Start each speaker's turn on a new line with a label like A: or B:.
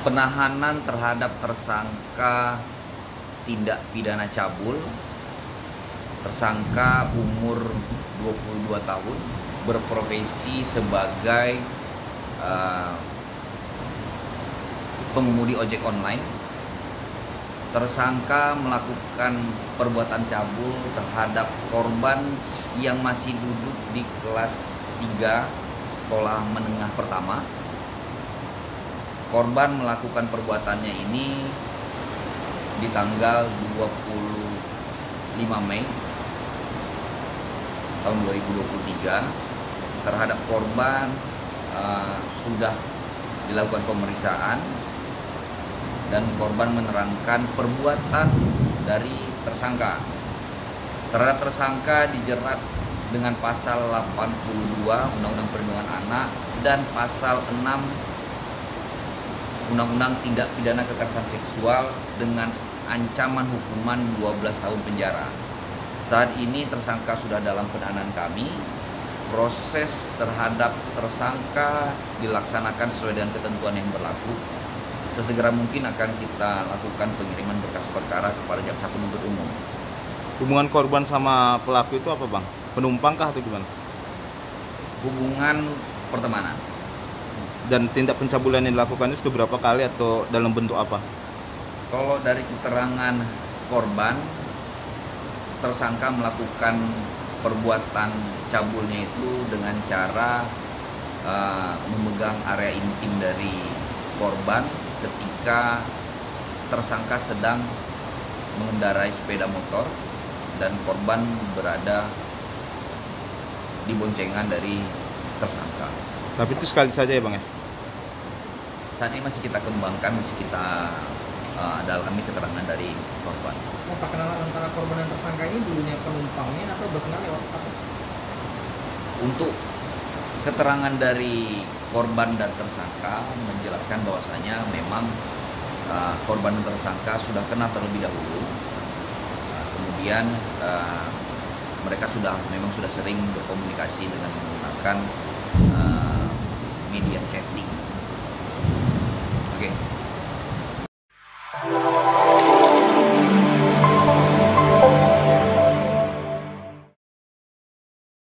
A: Penahanan terhadap tersangka tindak pidana cabul. Tersangka umur 22 tahun, berprofesi sebagai pengemudi ojek online. Tersangka melakukan perbuatan cabul terhadap korban yang masih duduk di kelas 3 sekolah menengah pertama. Korban melakukan perbuatannya ini di tanggal 25 Mei tahun 2023. Terhadap korban sudah dilakukan pemeriksaan dan korban menerangkan perbuatan dari tersangka. Terhadap tersangka dijerat dengan pasal 82 Undang-Undang Perlindungan Anak dan pasal 6 Undang-Undang Tindak Pidana Kekerasan Seksual dengan ancaman hukuman 12 tahun penjara. Saat ini tersangka sudah dalam penahanan kami. Proses terhadap tersangka dilaksanakan sesuai dengan ketentuan yang berlaku. Sesegera mungkin akan kita lakukan pengiriman berkas perkara kepada jaksa penuntut umum.
B: Hubungan korban sama pelaku itu apa, Bang? Penumpang kah atau gimana?
A: Hubungan pertemanan.
B: Dan tindak pencabulan yang dilakukan itu sudah berapa kali atau dalam bentuk apa?
A: Kalau dari keterangan korban, tersangka melakukan perbuatan cabulnya itu dengan cara memegang area intim dari korban ketika tersangka sedang mengendarai sepeda motor dan korban berada di boncengan dari tersangka.
B: Tapi itu sekali saja ya, Bang ya?
A: Saat ini masih kita kembangkan, masih kita dalami keterangan dari korban.
C: Perkenalan antara korban dan tersangka ini dulunya penumpangnya atau berkenal lewat apa?
A: Untuk keterangan dari korban dan tersangka menjelaskan bahwasanya memang korban dan tersangka sudah kenal terlebih dahulu. Kemudian mereka memang sudah sering berkomunikasi dengan menggunakan media chatting.